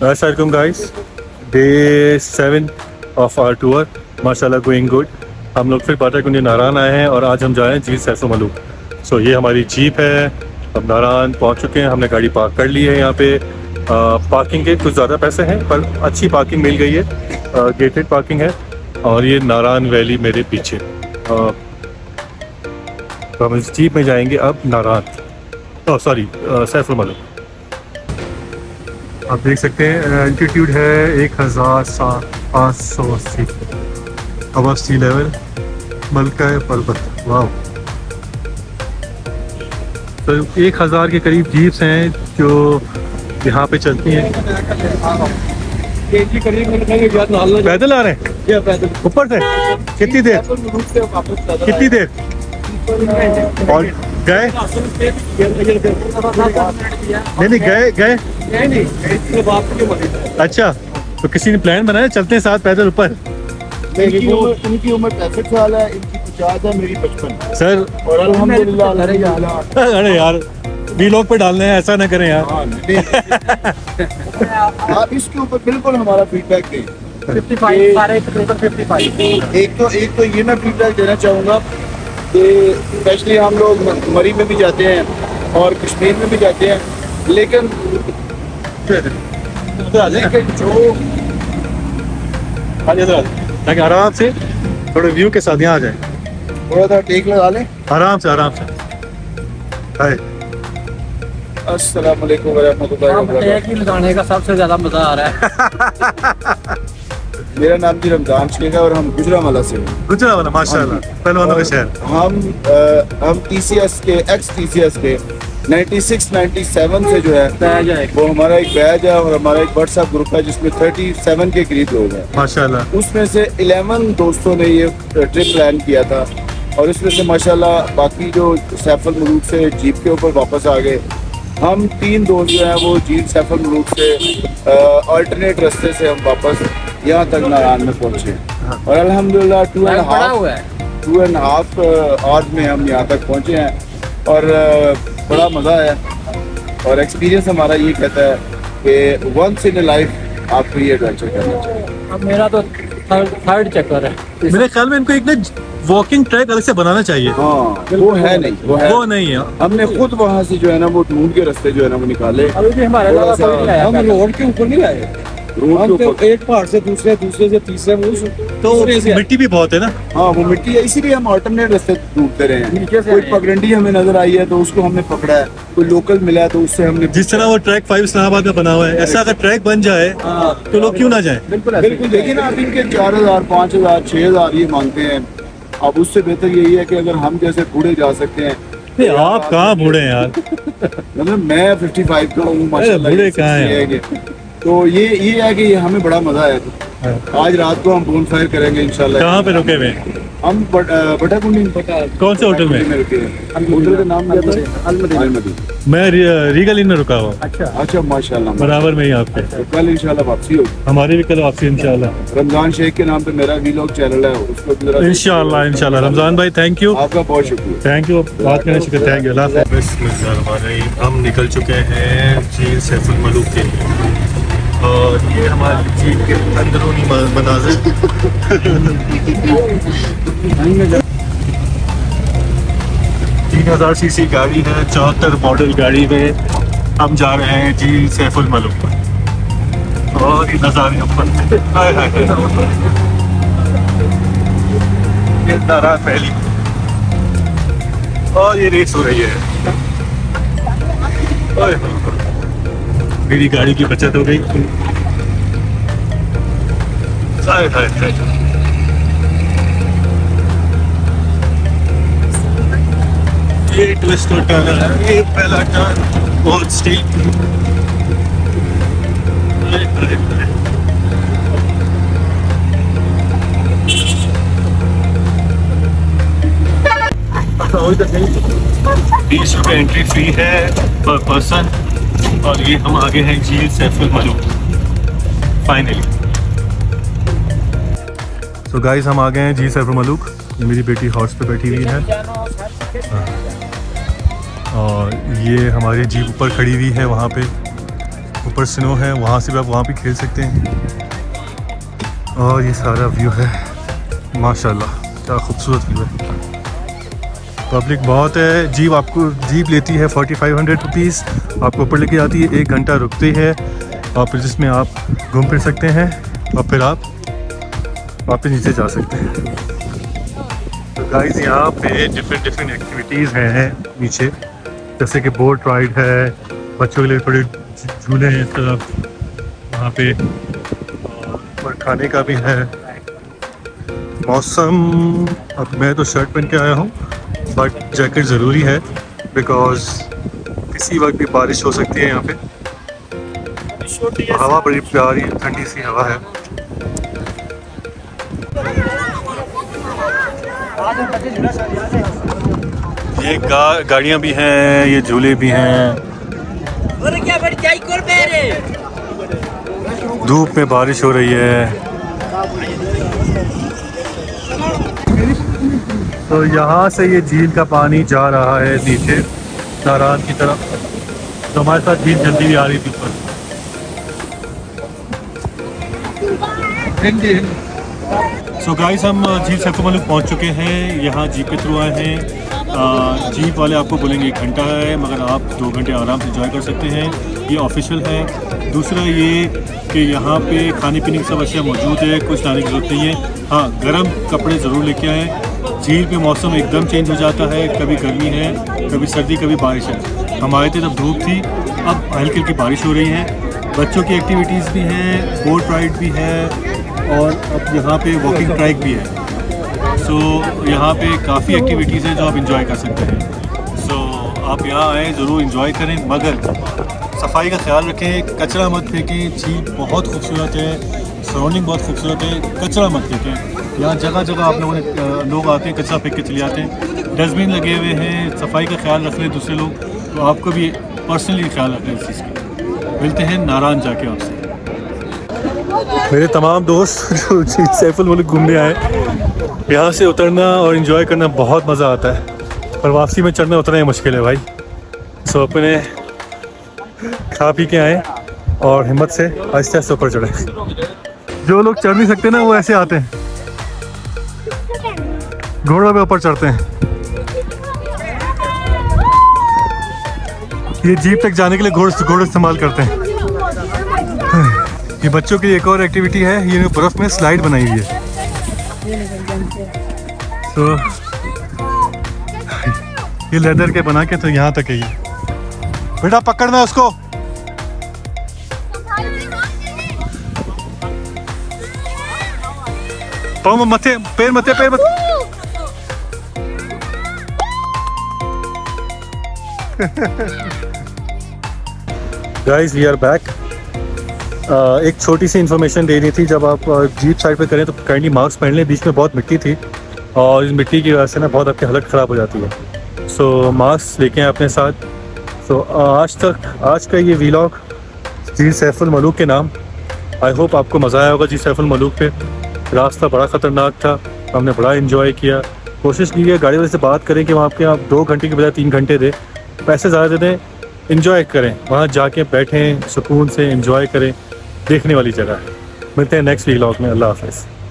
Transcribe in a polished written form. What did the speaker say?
Assalamualaikum guys, day 7 of our tour, माशाल्लाह going good. हम लोग फिर बाटाकुंडी नारायण आए हैं और आज हम जा रहे हैं झील सैफुल मलूक। सो ये हमारी जीप है, हम नारायण पहुंच चुके हैं, हमने गाड़ी पार्क कर ली है। यहाँ पे पार्किंग के कुछ ज़्यादा पैसे हैं पर अच्छी पार्किंग मिल गई है, गेटेड पार्किंग है। और ये नारायण वैली मेरे पीछे। तो हम इस जीप में जाएंगे अब नारायण, सॉरी सैफुल मलूक। आप देख सकते हैं एल्टीट्यूड है 1580 अबव सी लेवल, मलका पर्वत। वाह। तो 1000 के करीब जीप्स हैं जो यहाँ पे चलती हैं। पैदल आ रहे हैं ऊपर से? कितनी देर और गए? नहीं गए। अच्छा, तो किसी ने प्लान बनाया चलते हैं साथ पैदल ऊपर? इनकी उम्र 65 साल है, इनकी 50 है, मेरी 55 सर। और अल्हम्दुलिल्लाह। अरे यार वीलॉग पे डालने हैं, ऐसा ना करें यार। आप इसके ऊपर बिल्कुल हमारा फीडबैक दें। 55 सारे तकरीबन 55। एक तो ये मैं फीडबैक देना चाहूँगा कि स्पेशली हम लोग मरी में भी जाते हैं और कश्मीर में भी जाते हैं, लेकिन जो ताकि आराम से थोड़े व्यू के साथ यहाँ आ जाए। थोड़ा सा टेक लगा लें। आराम से हाय। अस्सलाम वालेकुम वरहमतुल्लाहि वबरकातुहू। लगाने का सबसे ज्यादा मजा आ रहा है। मेरा नाम भी रमजान शेख है और हम गुजरांवाला से हैं। गुजरांवाला माशाल्लाह, पहलवानों का शहर। हम TCS के ex-TCS के 96-97 से जो है बैज है, वो हमारा एक बैच है और हमारा एक व्हाट्सएप ग्रुप है जिसमें 37 के करीब लोग हैं माशाल्लाह। उसमें से 11 दोस्तों ने ये ट्रिप प्लान किया था और इसमें से माशाल्लाह बाकी जो सैफुल मलूक से जीप के ऊपर वापस आ गए। हम 3 दोस्त जो हैं वो जीप सैफुल मलूक से अल्टरनेट रास्ते से हम वापस यहाँ तक नारायण में पहुँचे और अल्हम्दुलिल्लाह 2.5 आवर्स में हम यहाँ तक पहुँचे हैं और बड़ा मज़ा है। और एक्सपीरियंस हमारा ये कहता है कि वंस इन ए लाइफ आपको ये एडवेंचर करना चाहिए। अब मेरा तो थर्ड चक्कर है। मेरे ख्याल में इनको एक ना वॉकिंग ट्रैक अलग से बनाना चाहिए। हाँ, वो है नहीं, वो नहीं है। हमने खुद वहाँ से जो है ना वो ढूंढ के रास्ते जो है ना वो निकाले। अभी भी हमारे थोड़ा सा हम रोड के ऊपर नहीं आए, रोड के ऊपर एक पहाड़ से दूसरे से तीसरे तो मिट्टी भी बहुत है ना। हाँ वो मिट्टी है, इसीलिए हम अल्टरनेट रास्ते ढूंढते रहे हैं। नीचे से कोई पगडंडी हमें नजर आई है तो उसको हमने पकड़ा है, कोई लोकल मिला है तो उससे हमने जिस तरह वो ट्रैक 5 इस्लामाबाद में बना हुआ है, ऐसा अगर ट्रैक बन जाए तो लोग क्यों ना जाए। बिल्कुल देखिए ना, आप इनके 4000, 5000, 6000 ये मांगते हैं। अब उससे बेहतर यही है कि अगर हम जैसे बूढ़े जा सकते हैं। आप कहाँ बूढ़े हैं यार? मतलब मैं 55 का हूँ माशाल्लाह। बूढ़े कहाँ हैं? तो ये है कि हमें बड़ा मजा आया। आज रात को हम बोन फायर करेंगे इंशाल्लाह। कहाँ पे रुके हुए? हम बटाकुंडी। कौन से होटल में रुके हैं? होटल का नाम क्या था? अलमदी। मैं रीगल इन में रुका हुआ। अच्छा माशाल्लाह, बराबर में ही आपके। कल इंशाल्लाह वापसी होगी। हमारी भी कल वापसी इंशाल्लाह। रमजान शेख के नाम पे मेरा वीलॉग चैनल है, उसको इंशाल्लाह। रमजान भाई थैंक यू, आपका बहुत शुक्रिया। थैंक यू, बात करने शुक्रिया, थैंक यू। हम निकल चुके हैं झील सैफुल मलूक के लिए और ये हमारी झील के अंदरूनी मनाज़िर। 3000 सीसी गाड़ी है, 74 मॉडल गाड़ी में हम जा रहे हैं झील सैफुल मलूक और ये नज़ारे ऊपर ये नारायण वैली और ये रेस हो रही है। मेरी गाड़ी की बचत हो गई। ये ट्विस्ट और टर्न है, ये पहला टर्न बहुत स्टीप। ₹20 एंट्री फी है पर पर्सन और ये हम आगे हैं झील सैफुल मलूक फाइनली। तो गाइस हम आ गए हैं झील सैफुल मलूक। ये मेरी बेटी हॉर्स पे बैठी हुई है और ये हमारी जीप ऊपर खड़ी हुई है, वहाँ पे ऊपर स्नो है, वहाँ से भी आप वहाँ भी खेल सकते हैं। और ये सारा व्यू है, माशाल्लाह क्या खूबसूरत व्यू है। पब्लिक बहुत है। जीप लेती है 4500 रुपीज़, आपको ऊपर लेके जाती है, 1 घंटा रुकती है और फिर जिसमें आप घूम फिर सकते हैं और फिर आप वापस नीचे जा सकते हैं। तो गाइस यहाँ पे डिफरेंट एक्टिविटीज़ हैं नीचे, जैसे कि बोट राइड है, बच्चों के लिए थोड़े झूले हैं इस तरफ वहाँ पे, और खाने का भी है। मौसम, अब मैं तो शर्ट पहन के आया हूँ बट जैकेट ज़रूरी है बिकॉज़ किसी वक्त भी बारिश हो सकती है यहाँ पे। हवा बड़ी प्यारी ठंडी सी हवा है। ये गाड़ियाँ भी हैं, ये झूले भी हैं। धूप में बारिश हो रही है। तो यहाँ से ये झील का पानी जा रहा है नीचे नारायण की तरफ। तो हमारे साथ झील जल्दी भी आ रही थी ऊपर। सो गाइस, हम झील सैफुल मलूक पहुँच चुके हैं। यहाँ जीप के थ्रू आए हैं। जीप वाले आपको बोलेंगे 1 घंटा है, मगर आप 2 घंटे आराम से एंजॉय कर सकते हैं, ये ऑफिशियल है। दूसरा ये कि यहाँ पे खाने पीने की सब अशिया मौजूद है, कुछ लाने की जरूरत नहीं है। हाँ, गर्म कपड़े ज़रूर लेके आएँ। झील पे मौसम एकदम चेंज हो जाता है, कभी गर्मी है, कभी सर्दी, कभी बारिश है। हम आए थे तब धूप थी, अब हल्की हल्की बारिश हो रही है। बच्चों की एक्टिविटीज़ भी हैं, बोट राइड भी है और अब यहाँ पे वॉकिंग ट्रैक भी है। सो यहाँ पे काफ़ी एक्टिविटीज़ हैं जो आप इंजॉय कर सकते हैं। सो आप यहाँ आएँ, ज़रूर इंजॉय करें, मगर सफाई का ख्याल रखें, कचरा मत फेंकें। झील बहुत खूबसूरत है, सराउंडिंग बहुत खूबसूरत है, कचरा मत फेंकें। यहाँ जगह जगह आप लोग आते हैं, कचरा फेंक के चले जाते हैं। डस्टबिन लगे हुए हैं, सफाई का ख्याल रख रहे हैं दूसरे लोग, तो आपको भी पर्सनली ख्याल रखना है इस चीज़ का। मिलते हैं नारायण जाके आपसे। मेरे तमाम दोस्त जो झील सैफुल मलूक घूमने आए, यहाँ से उतरना और इन्जॉय करना बहुत मज़ा आता है, पर वापसी में चढ़ना उतना ही मुश्किल है भाई। सो अपने खा पी के आए और हिम्मत से आहिस्ते आहिस्ते ऊपर चढ़े। जो लोग चढ़ नहीं सकते ना, वो ऐसे आते हैं, घोड़ों पे ऊपर चढ़ते हैं। ये जीप तक जाने के लिए घोड़े इस्तेमाल करते हैं। ये बच्चों की एक और एक्टिविटी है, ये बर्फ में स्लाइड बनाई हुई है। तो ये लेदर के बना के तो यहाँ तक है। ये बेटा पकड़ना है उसको। पाँव मथे, पैर मथे, पैर मत। Guys, we are back. एक छोटी सी इन्फॉर्मेशन देनी थी, जब आप जीप साइड पे करें तो काइंडली मास्क पहन लें। बीच में बहुत मिट्टी थी और इस मिट्टी की वजह से ना बहुत आपकी हालत ख़राब हो जाती है। सो मास्क लेके आए अपने साथ। सो आज का ये व्लॉग झील सैफुल मलूक के नाम। आई होप आपको मज़ा आया होगा झील सैफुल मलूक पे। रास्ता बड़ा ख़तरनाक था, हमने बड़ा इन्जॉय किया। कोशिश की है गाड़ी वाले से बात करें कि वहाँ पे आप 2 घंटे की बजाय 3 घंटे दें, पैसे ज़्यादा दे दें, इन्जॉय करें, वहाँ जाके बैठें, सुकून से इन्जॉय करें। देखने वाली जगह है। मिलते हैं नेक्स्ट व्लॉग में। अल्लाह हाफ़िज़।